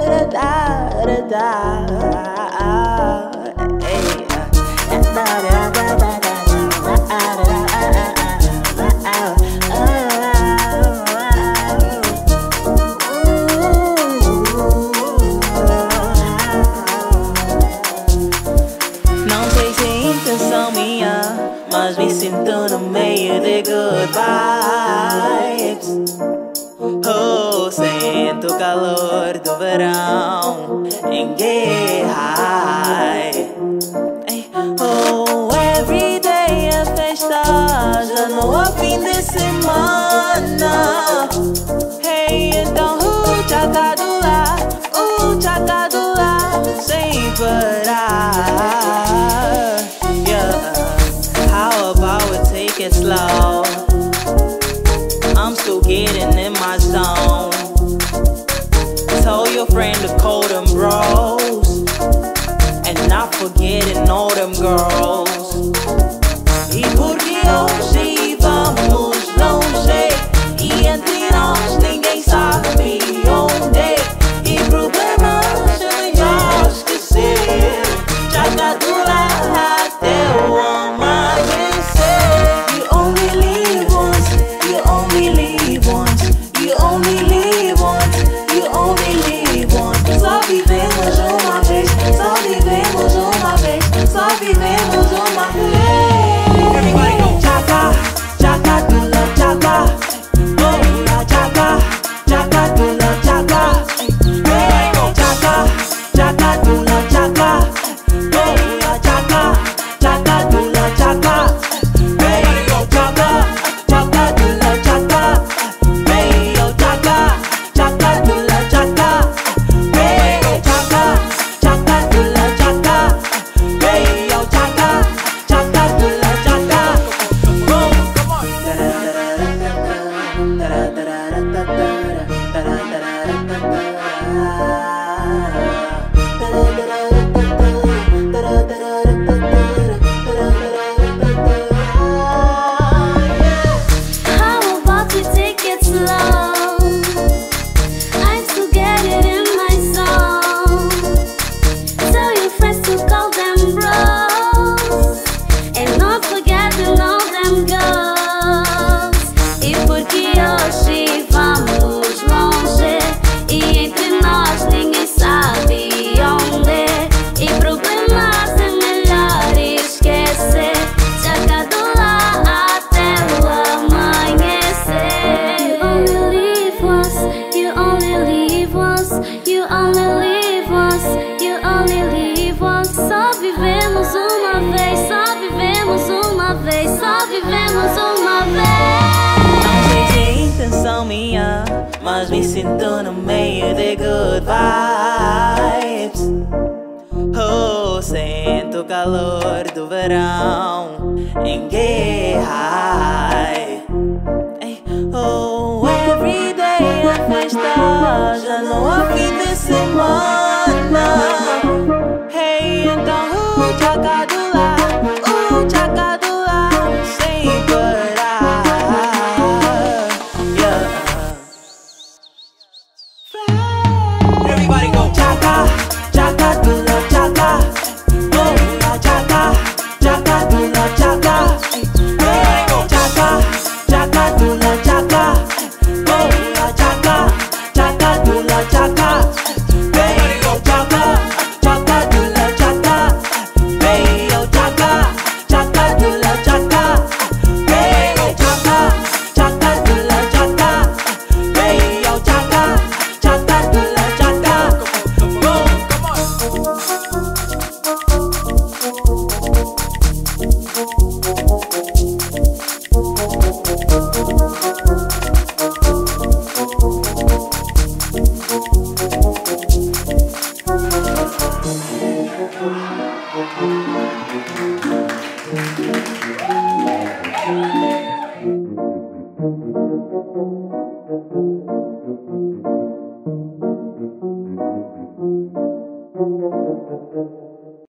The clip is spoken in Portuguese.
Não sei se é intenção minha, mas me sinto no meio de good vibes. Oh, sinto o calor do verão em get high. Oh, every day é festa, já não há fim de semana. Hey, então tchaca do lá, tchaca do lá, sem parar. Yeah, how about we take it slow? I'm still getting in my zone. Tell your friend to call them bros, and not forgetting all them girls. E porque hoje vamos longe, e entre nós ninguém sabe onde. E problemas é melhor esquecer, tchaca do lá até o amanhecer. You only live once, you only live once, you only live once, you only live once. Só vivemos uma vez, só vivemos uma vez, só vivemos uma vez. Everybody go! Tchaca, tchaca do la tchaca, oh la tchaca, tchaca do la tchaca. Everybody go! Tchaca, tchaca do la tchaca, oh la tchaca, tchaca do la tchaca. Everybody go! Tchaca, tchaca do la tchaca, hey yo tchaca, tchaca do la tchaca. Hey yo tchaca, tchaca do la tchaca, hey yo tchaca, tchaca do la tchaca. Boom, come on. How about we take it slow? I'm still getting in my zone. Tell your friends to call them bros, and not forgetting all them girls. E porque hoje vamos longe, e entre nós ninguém sabe onde. E problemas é melhor esquecer, tchaca do lá até o amanhecer. You only live once, you only live once, you only live once, you only live once. Só vivemos uma vez, só vivemos uma vez, só vivemos uma vez. Não sei se é intenção minha, mas me sinto no meio de good vibes. Oh, sinto o calor do verão em get high. Oh, every day é festa, já não há fim de semana. Hey, então tchaca do lá, tchaca do lá, sem parar. Yeah. Everybody go! Tchaca, tchaca do la tchaca, oh la tchaca, tchaca do la tchaca. Everybody go! Tchaca, tchaca do la tchaca, oh la tchaca, tchaca do la tchaca. Everybody go! Tchaca, tchaca do la tchaca, hey yo tchaca, tchaca do la tchaca. Hey yo tchaca, tchaca do la tchaca, hey yo tchaca, tchaca do la tchaca. Boom, come on.